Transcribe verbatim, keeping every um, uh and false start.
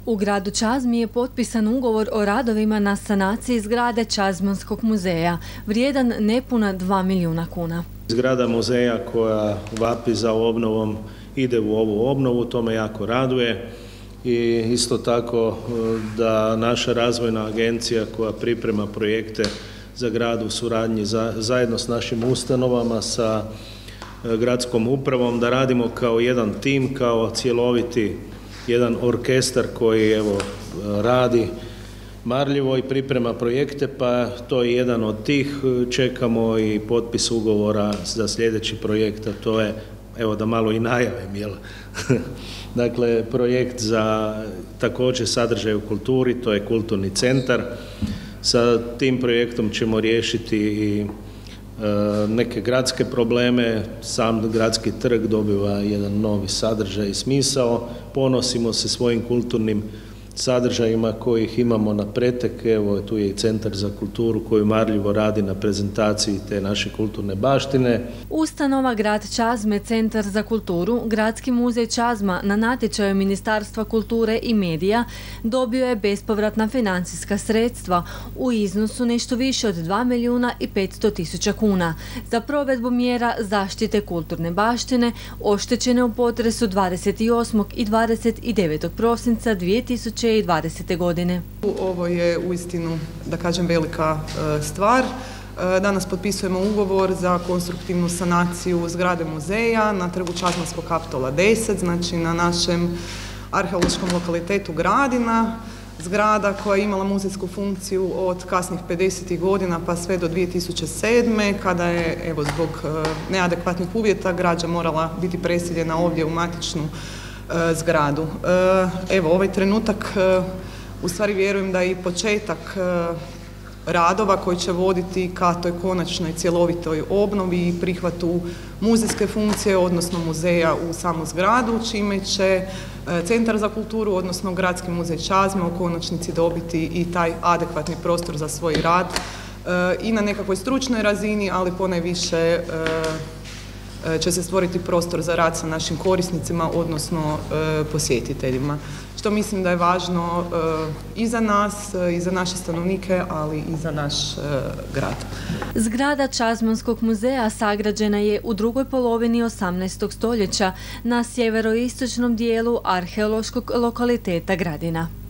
U gradu Čazmi je potpisan ugovor o radovima na sanaciji zgrade Čazmanskog muzeja, vrijedan nepuna dva milijuna kuna. Zgrada muzeja koja vapi za obnovom ide u ovu obnovu, to me jako raduje. I isto tako da naša razvojna agencija koja priprema projekte za grad u suradnji za, zajedno s našim ustanovama, sa gradskom upravom, da radimo kao jedan tim, kao cjeloviti jedan orkestar koji evo radi marljivo i priprema projekte, pa to je jedan od tih. Čekamo i potpis ugovora za sljedeći projekt, a to je, evo da malo i najavim, jel? Dakle, projekt za također sadržaj u kulturi, to je kulturni centar. Sa tim projektom ćemo riješiti i e, neke gradske probleme. Sam gradski trg dobiva jedan novi sadržaj i smisao. Ponosimo se svojim kulturnim sadržajima kojih imamo na pretek. Evo, tu je i Centar za kulturu koji marljivo radi na prezentaciji te naše kulturne baštine. Ustanova Grad Čazme, Centar za kulturu, Gradski muzej Čazma na natječaju Ministarstva kulture i medija dobio je bespovratna financijska sredstva u iznosu nešto više od dva milijuna i petsto tisuća kuna za provedbu mjera zaštite kulturne baštine oštećene u potresu dvadeset osmog i dvadeset devetog prosinca dvije tisuće dvadesete. godine. Ovo je uistinu, da kažem, velika stvar. Danas potpisujemo ugovor za konstruktivnu sanaciju zgrade muzeja na trgu Čazmanskog kapitola deset, znači na našem arheološkom lokalitetu Gradina. Zgrada koja je imala muzejsku funkciju od kasnih pedesetih godina pa sve do dvije tisuće sedme. kada je evo, zbog neadekvatnih uvjeta građa morala biti preseljena ovdje u matičnu zgradu. Evo, ovaj trenutak u stvari vjerujem da je i početak radova koji će voditi ka toj konačnoj cjelovitoj obnovi i prihvatu muzejske funkcije, odnosno muzeja u samu zgradu, čime će Centar za kulturu, odnosno Gradski muzej Čazme u konačnici dobiti i taj adekvatni prostor za svoj rad i na nekakvoj stručnoj razini, ali ponajviše će se stvoriti prostor za rad sa našim korisnicima, odnosno e, posjetiteljima. Što mislim da je važno e, i za nas, e, i za naše stanovnike, ali i za naš e, grad. Zgrada Čazmanskog muzeja sagrađena je u drugoj polovini osamnaestog stoljeća na sjeveroistočnom dijelu arheološkog lokaliteta Gradina.